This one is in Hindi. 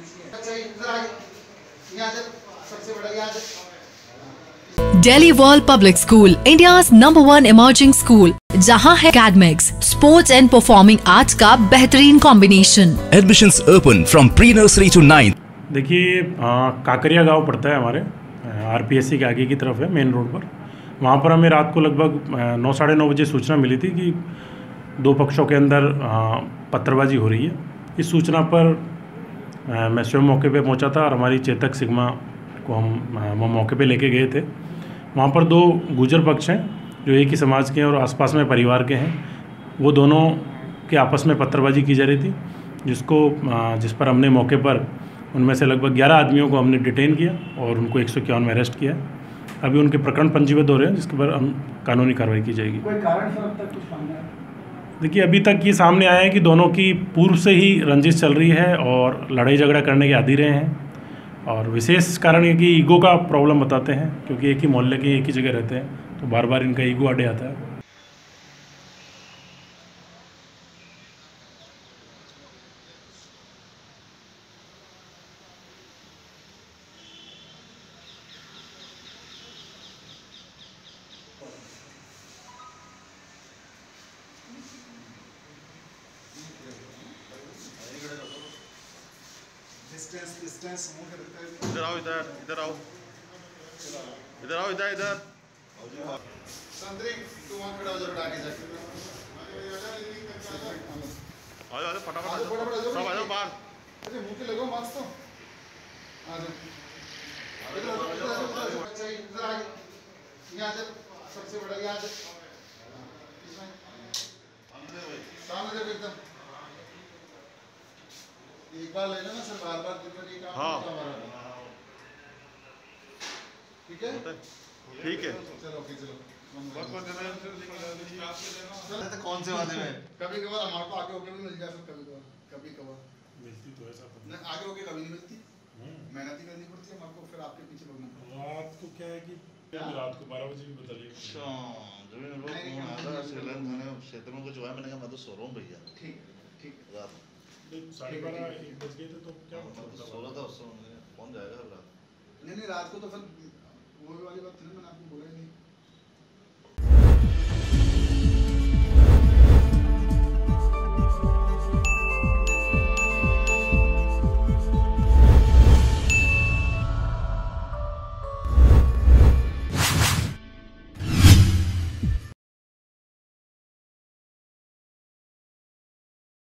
Delhi World Public School, India's #1 emerging school, जहां है academics, sports and performing arts का बेहतरीन combination. Admissions open from pre-nursery to 9th। देखिए काकरिया गांव पड़ता है हमारे आरपीएससी के आगे की तरफ है, मेन रोड पर। वहाँ पर हमें रात को लगभग 9 साढ़े 9 बजे सूचना मिली थी कि दो पक्षों के अंदर पत्थरबाजी हो रही है। इस सूचना पर मैं स्वयं मौके पे पहुंचा था और हमारी चेतक सिग्मा को हम मौके पे लेके गए थे। वहाँ पर दो गुर्जर पक्ष हैं जो एक ही समाज के हैं और आसपास में परिवार के हैं। वो दोनों के आपस में पत्थरबाजी की जा रही थी, जिस पर हमने मौके पर उनमें से लगभग 11 आदमियों को हमने डिटेन किया और उनको 151 में अरेस्ट किया। अभी उनके प्रकरण पंजीबद्ध हो रहे हैं, जिसके पर हम कानूनी कार्रवाई की जाएगी। कोई कारण सर अब तक कुछ सामने आया? देखिए अभी तक ये सामने आया है कि दोनों की पूर्व से ही रंजिश चल रही है और लड़ाई झगड़ा करने के आदी रहे हैं। और विशेष कारण ये कि ईगो का प्रॉब्लम बताते हैं, क्योंकि एक ही मोहल्ले के एक ही जगह रहते हैं, तो बार बार इनका ईगो अड्डे आता है। इधर आओ, इधर इधर आओ, इधर आओ, इधर इधर संतरी तू वहाँ खड़ा हो जा, आगे जाके आ जाओ फटाफट, सब आ जाओ बाहर। अरे मुंह के लगाओ मास्क तो आ जाओ, इधर आगे यहाँ जा, सबसे बड़ा यहाँ जा, सामने देखो एकदम। एक बार लेना ना सर, बार बार दिक्कत ये काम हमारा। ठीक है ठीक है, चलो ओके चलो। तो कौन से वाले में कभी कभार हमारे को आगे होके भी मिल जाए सर, कभी कभार मिलती तो है सर, नहीं आगे होके कभी नहीं मिलती। मेहनत ही करनी पड़ती है हमारे को, फिर आपके पीछे भागना पड़ता है। रात को क्या है कि रात को 12 बजे भी बताइए। अच्छा जो मेरे को फोन आया था श्रीलंका थाने क्षेत्र में कुछ हुआ, मैंने कहा मैं तो सो रहा हूँ भैया। ठीक ठीक, रात 12:30 1 बज गए थे, तो क्या सोलह था उस समय, कौन जाएगा रात? नहीं रात को तो फिर वो वाली बात थी ना, मैंने आपको बोला ही नहीं।